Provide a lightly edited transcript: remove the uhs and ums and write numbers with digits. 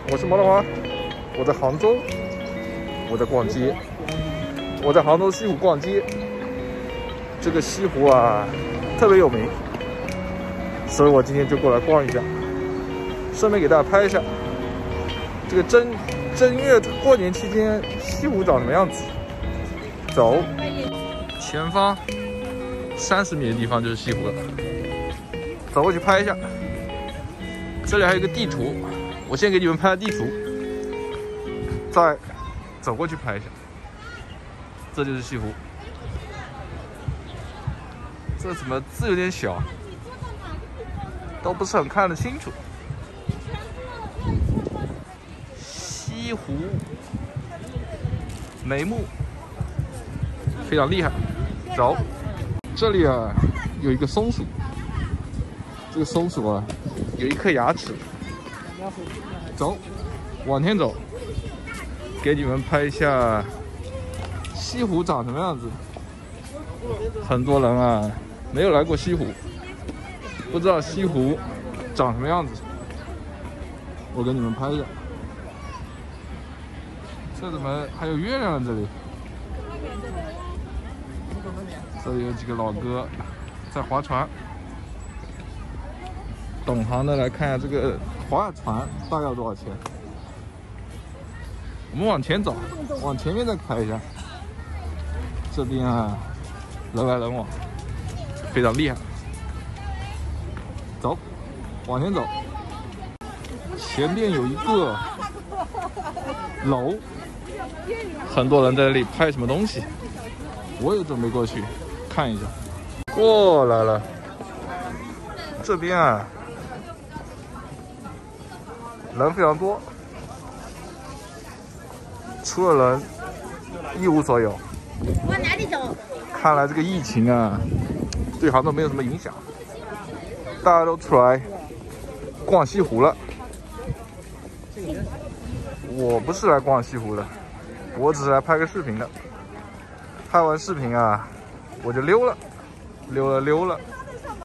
我是毛老花，我在杭州，我在逛街，我在杭州西湖逛街。这个西湖啊，特别有名，所以我今天就过来逛一下，顺便给大家拍一下这个正月过年期间西湖长什么样子。走，前方30米的地方就是西湖了，走过去拍一下。这里还有一个地图，我先给你们拍地图，再走过去拍一下。这就是西湖，这怎么字有点小，都不是很看得清楚。西湖眉目非常厉害。走，这里啊有一个松鼠，这个松鼠啊有一颗牙齿。走，往前走，给你们拍一下西湖长什么样子。很多人啊没有来过西湖，不知道西湖长什么样子。我给你们拍一下。这怎么还有月亮？这里有几个老哥在划船。懂行的来看一下这个划船大概要多少钱。我们往前走，往前面再拍一下。这边啊人来人往，非常厉害。走，往前走，前面有一个楼，很多人在这里拍什么东西，我也准备过去看一下。过来了，这边啊人非常多，除了人一无所有。 往哪里走？ 看来这个疫情啊对杭州没有什么影响，大家都出来逛西湖了。我不是来逛西湖的，我只是来拍个视频的。拍完视频啊我就溜了。